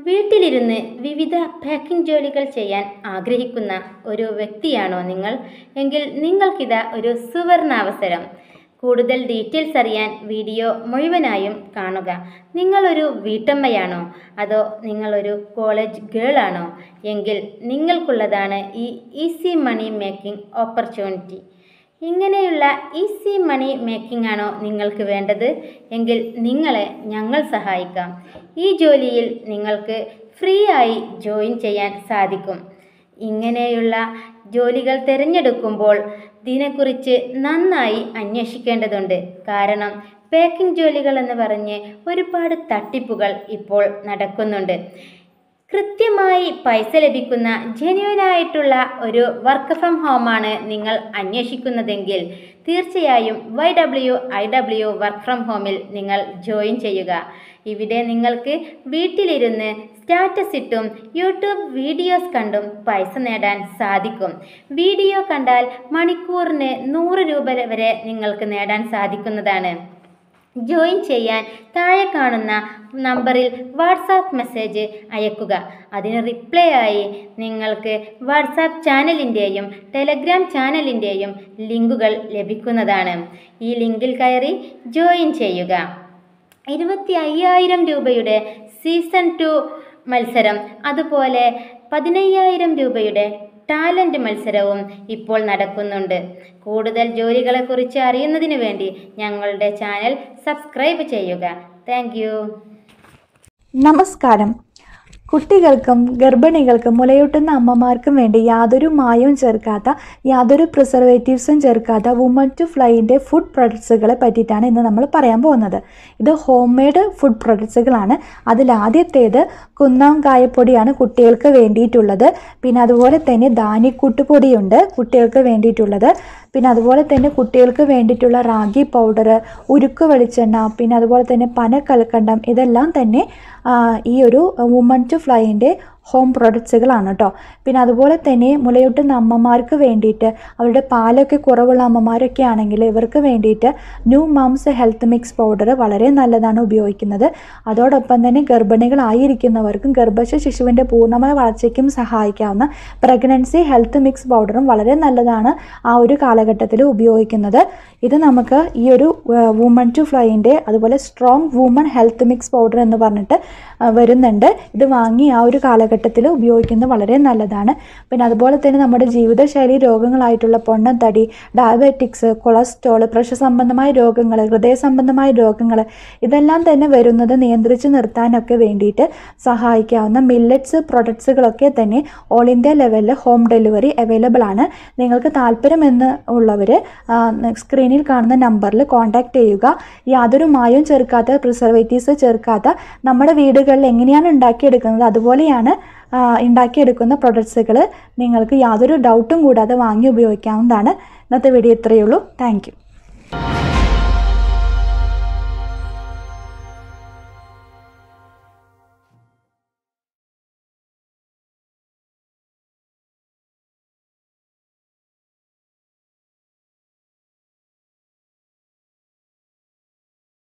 വീട്ടിലിരുന്ന് വിവിധ പാക്കിംഗ് ജോലികൾ ചെയ്യാൻ ആഗ്രഹിക്കുന്ന ഒരു വ്യക്തിയാണോ നിങ്ങൾ? എങ്കിൽ നിങ്ങൾക്കിതാ ഒരു സുവർണാവസരം. കൂടുതൽ ഡീറ്റെയിൽസ് അറിയാൻ വീഡിയോ മുഴുവനായും കാണുക. നിങ്ങളൊരു വീട്ടമ്മയാണോ? അതോ നിങ്ങളൊരു കോളേജ് ഗേൾ ആണോ? എങ്കിൽ നിങ്ങൾക്കുള്ളതാണ് ഈ ഈസി മണി മേക്കിംഗ് ഓപ്പർച്യൂണിറ്റി. ഇങ്ങനെയുള്ള ഈസി മണി മേക്കിംഗ് ആണോ നിങ്ങൾക്ക് വേണ്ടത്? എങ്കിൽ നിങ്ങളെ ഞങ്ങൾ സഹായിക്കാം. ഈ ജോലിയിൽ നിങ്ങൾക്ക് ഫ്രീ ആയി ജോയിൻ ചെയ്യാൻ സാധിക്കും. ഇങ്ങനെയുള്ള ജോലികൾ തിരഞ്ഞെടുക്കുമ്പോൾ ഇതിനെക്കുറിച്ച് നന്നായി അന്വേഷിക്കേണ്ടതുണ്ട്. കാരണം പാക്കിംഗ് ജോലികൾ എന്ന് പറഞ്ഞ് ഒരുപാട് തട്ടിപ്പുകൾ ഇപ്പോൾ നടക്കുന്നുണ്ട്. കൃത്യമായി പൈസ ലഭിക്കുന്ന ജെന്യുവനായിട്ടുള്ള ഒരു വർക്ക് ഫ്രം ഹോമാണ് നിങ്ങൾ അന്വേഷിക്കുന്നതെങ്കിൽ തീർച്ചയായും IW വർക്ക് ഫ്രം ഹോമിൽ നിങ്ങൾ ജോയിൻ ചെയ്യുക. ഇവിടെ നിങ്ങൾക്ക് വീട്ടിലിരുന്ന് സ്റ്റാറ്റസ് ഇട്ടും യൂട്യൂബ് വീഡിയോസ് കണ്ടും പൈസ നേടാൻ സാധിക്കും. വീഡിയോ കണ്ടാൽ മണിക്കൂറിന് 100 രൂപ വരെ നിങ്ങൾക്ക് നേടാൻ സാധിക്കുന്നതാണ്. ജോയിൻ ചെയ്യാൻ താഴെ കാണുന്ന നമ്പറിൽ വാട്സാപ്പ് മെസ്സേജ് അയക്കുക. അതിന് റിപ്ലൈ ആയി നിങ്ങൾക്ക് വാട്സാപ്പ് ചാനലിൻ്റെയും ടെലഗ്രാം ചാനലിൻ്റെയും ലിങ്കുകൾ ലഭിക്കുന്നതാണ്. ഈ ലിങ്കിൽ കയറി ജോയിൻ ചെയ്യുക. 25,000 രൂപയുടെ സീസൺ 2 മത്സരം, അതുപോലെ 15,000 രൂപയുടെ ടാലൻറ്റ് മത്സരവും ഇപ്പോൾ നടക്കുന്നുണ്ട്. കൂടുതൽ ജോലികളെക്കുറിച്ച് അറിയുന്നതിന് വേണ്ടി ഞങ്ങളുടെ ചാനൽ സബ്സ്ക്രൈബ് ചെയ്യുക. Thank you. നമസ്കാരം. കുട്ടികൾക്കും ഗർഭിണികൾക്കും മുലയൂട്ടുന്ന അമ്മമാർക്കും വേണ്ടി യാതൊരു മായവും ചേർക്കാത്ത, യാതൊരു പ്രിസർവേറ്റീവ്സും ചേർക്കാത്ത വുമൺ ടു ഫ്ലൈൻ്റെ ഫുഡ് പ്രൊഡക്ട്സുകളെ പറ്റിയിട്ടാണ് ഇന്ന് നമ്മൾ പറയാൻ പോകുന്നത്. ഇത് ഹോം മെയ്ഡ് ഫുഡ് പ്രൊഡക്ട്സുകളാണ്. അതിലാദ്യത്തേത് കുന്നം കായപ്പൊടിയാണ് കുട്ടികൾക്ക് വേണ്ടിയിട്ടുള്ളത്. പിന്നെ അതുപോലെ തന്നെ ധാന്യക്കൂട്ടുപൊടിയുണ്ട് കുട്ടികൾക്ക് വേണ്ടിയിട്ടുള്ളത്. പിന്നെ അതുപോലെ തന്നെ കുട്ടികൾക്ക് വേണ്ടിയിട്ടുള്ള റാഗി പൗഡർ, ഉരുക്ക് വെളിച്ചെണ്ണ, പിന്നെ അതുപോലെ തന്നെ പനക്കൽക്കണ്ടം, ഇതെല്ലാം തന്നെ ഈ ഒരു വുമൺ ടു ഫ്ലൈൻ്റെ ഹോം പ്രൊഡക്ട്സുകളാണ് കേട്ടോ. പിന്നെ അതുപോലെ തന്നെ മുലയൂട്ടുന്ന അമ്മമാർക്ക് വേണ്ടിയിട്ട്, അവരുടെ പാലൊക്കെ കുറവുള്ള അമ്മമാരൊക്കെ ആണെങ്കിൽ ഇവർക്ക് വേണ്ടിയിട്ട് new moms health mix powder വളരെ നല്ലതാണ് ഉപയോഗിക്കുന്നത്. അതോടൊപ്പം തന്നെ ഗർഭിണികളായിരിക്കുന്നവർക്കും ഗർഭസ്ഥ ശിശുവിൻ്റെ പൂർണ്ണമായ വളർച്ചയ്ക്കും സഹായിക്കാവുന്ന പ്രഗ്നൻസി ഹെൽത്ത് മിക്സ് പൗഡറും വളരെ നല്ലതാണ് ആ ഒരു കാലഘട്ടത്തിൽ ഉപയോഗിക്കുന്നത്. ഇത് നമുക്ക് ഈ ഒരു വുമൺ ടു ഫ്ലൈൻ്റെ അതുപോലെ strong woman health mix powder എന്ന് പറഞ്ഞിട്ട് വരുന്നുണ്ട്. ഇത് വാങ്ങി ആ ഒരു കാലഘട്ടത്തിൽ ഉപയോഗിക്കുന്നത് വളരെ നല്ലതാണ്. പിന്നെ അതുപോലെ തന്നെ നമ്മുടെ ജീവിതശൈലി രോഗങ്ങളായിട്ടുള്ള പൊണ്ണത്തടി, ഡയബറ്റിക്സ്, കൊളസ്ട്രോൾ, പ്രഷർ സംബന്ധമായ രോഗങ്ങൾ, ഹൃദയ സംബന്ധമായ രോഗങ്ങൾ, ഇതെല്ലാം തന്നെ വരുന്നത് നിയന്ത്രിച്ച് നിർത്താനൊക്കെ വേണ്ടിയിട്ട് സഹായിക്കാവുന്ന മില്ലറ്റ്സ് പ്രൊഡക്ട്സുകളൊക്കെ തന്നെ ഓൾ ഇന്ത്യ ലെവലിൽ ഹോം ഡെലിവറി അവൈലബിൾ ആണ്. നിങ്ങൾക്ക് താല്പര്യമെന്ന് ഉള്ളവർ സ്ക്രീനിൽ കാണുന്ന നമ്പറിൽ കോൺടാക്റ്റ് ചെയ്യുക. യാതൊരു മായവും ചേർക്കാത്ത, പ്രിസർവേറ്റീവ്സ് ചേർക്കാത്ത, നമ്മുടെ വീടുകളിൽ എങ്ങനെയാണ് ഉണ്ടാക്കിയെടുക്കുന്നത് അതുപോലെയാണ് ഉണ്ടാക്കിയെടുക്കുന്ന പ്രൊഡക്ട്സുകൾ നിങ്ങൾക്ക് യാതൊരു ഡൗട്ടും കൂടാതെ വാങ്ങി ഉപയോഗിക്കാവുന്നതാണ്. ഇന്നത്തെ വീഡിയോ ഇത്രയേ ഉള്ളൂ. Thank U.